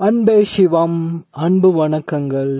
அன்பே சிவம். அன்பு வணக்கங்கள்.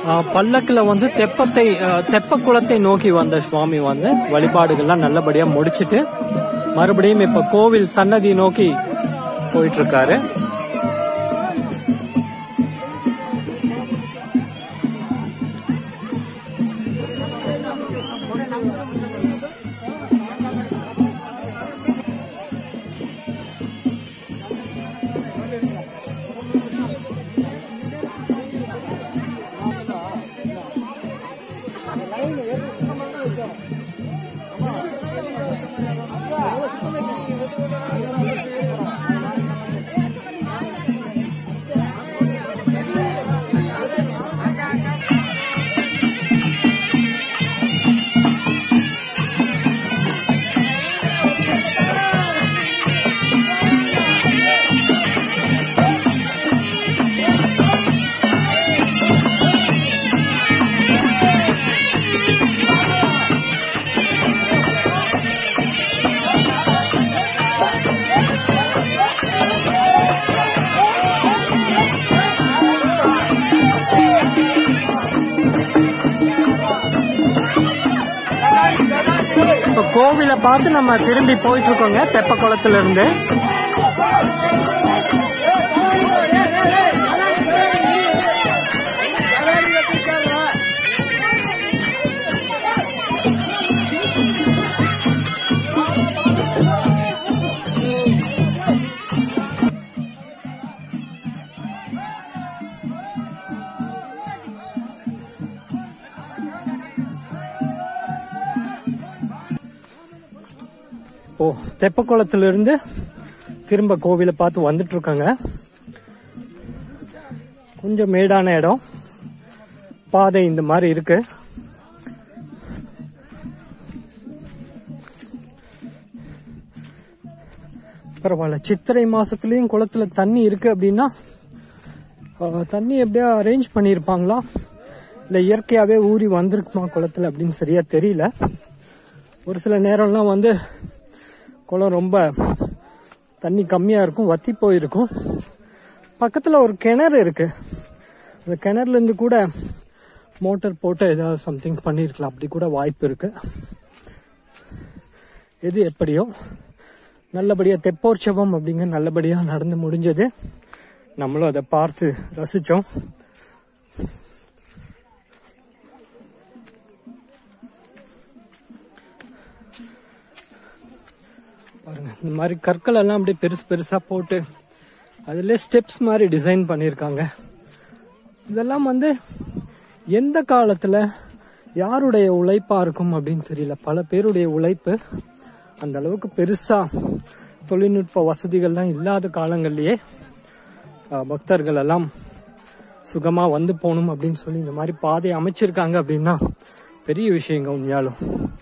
பல்லக்கில் வந்து தெப்ப குளத்தை நோக்கி வந்த சுவாமி வந்து வழிபாடுகள்லாம் நல்லபடியா முடிச்சிட்டு மறுபடியும் இப்ப கோவில் சன்னதி நோக்கி போயிட்டு இருக்காரு. கோவிலை பார்த்து நம்ம திரும்பி போயிட்டு இருக்கோங்க தெப்ப குளத்துல இருந்து. இப்போ தெப்பக்குளத்துல இருந்து திரும்ப கோவிலை பார்த்து வந்துட்டு இருக்காங்க. கொஞ்சம் மேடான இடம், பாதை இந்த மாதிரி இருக்கு. பரவாயில்ல, சித்திரை மாசத்துலயும் குளத்துல தண்ணி இருக்கு அப்படின்னா தண்ணி எப்படியா அரேஞ்ச் பண்ணிருப்பாங்களா இல்ல இயற்கையாவே ஊறி வந்திருக்குமா குளத்துல அப்படின்னு சரியா தெரியல. ஒரு சில நேரம்லாம் வந்து குளம் ரொம்ப தண்ணி கம்மியா இருக்கும், வத்தி போயிருக்கும். பக்கத்துல ஒரு கிணறு இருக்கு, அந்த கிணறுல இருந்து கூட மோட்டார் போட்டு ஏதாவது சம்திங் பண்ணிருக்கலாம், அப்படி கூட வாய்ப்பு இருக்கு. எது எப்படியோ நல்லபடியா தெப்போற்சவம் அப்படிங்க நல்லபடியா நடந்து முடிஞ்சது. நம்மளும் அதை பார்த்து ரசிச்சோம். பாருங்க, இந்த மாதிரி கற்கள் எல்லாம் அப்படியே பெருசு பெருசா போட்டு அதுல ஸ்டெப்ஸ் மாதிரி டிசைன் பண்ணிருக்காங்க. இதெல்லாம் வந்து எந்த காலத்துல யாருடைய உழைப்பா இருக்கும் அப்படின்னு தெரியல. பல பேருடைய உழைப்பு. அந்த அளவுக்கு பெருசா தொழில்நுட்ப வசதிகள்லாம் இல்லாத காலங்கள்லயே பக்தர்கள் எல்லாம் சுகமா வந்து போகணும் அப்படின்னு சொல்லி இந்த மாதிரி பாதை அமைச்சிருக்காங்க அப்படின்னா பெரிய விஷயங்க உண்மையாலும்.